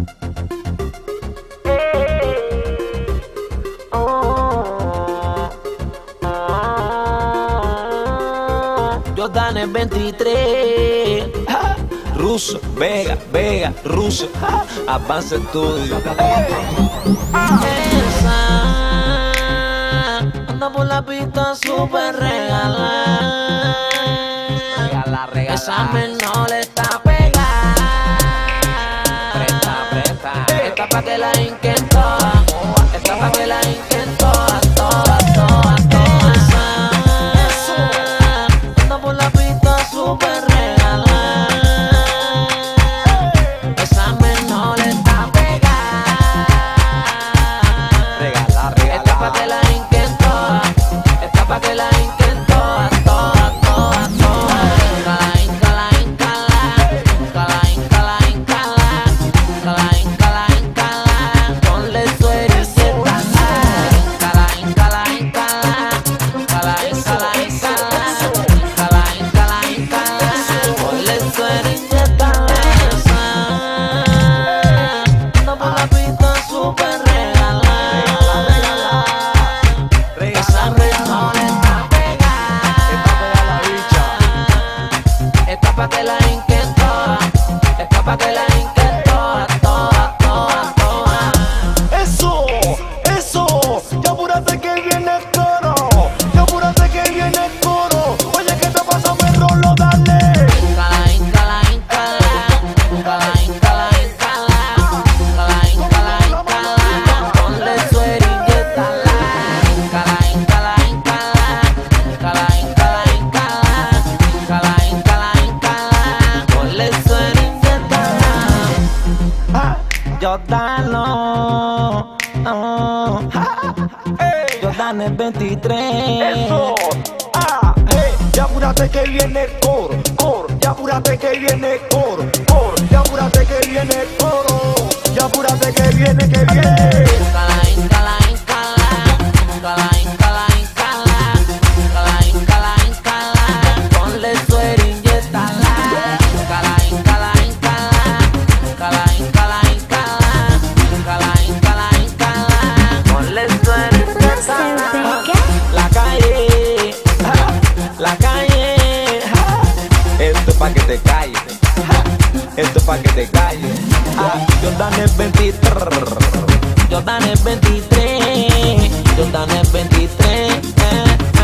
Jordan es 23. Russo, Vega, Russo, Avance Studio. Esa anda por la pista super regalada. Esa menor está pegada. Presta. Esta pa' que la hinquen todas. Esta pa' que la hinquen todas, todas. Anda por la pista super regalada. Esa menor está pegada. Esta pa' que la hinquen todas. Esta pa' que la hinquen todas, todas. Pa' que la hinquen todas, esta pa' que la hinquen todas, todas. Eso, ya apúrate que viene el coro, Oye, ¿qué te pasa, me rolo, dale. Hincala, ponle suero y inyéctala. Hincala, ponle suero y inyéctala. Jordan Jordan es 23. Eso, ya apúrate que viene el coro, ya apúrate que viene el coro, ya apúrate que viene el coro, ya apúrate que viene. Ponle suero y inyéctala. Ponle suero y inyéctala. La calle, esto es pa' que te calles, esto es pa' que te calles. Jordan es 23, Jordan es 23, Jordan es 23.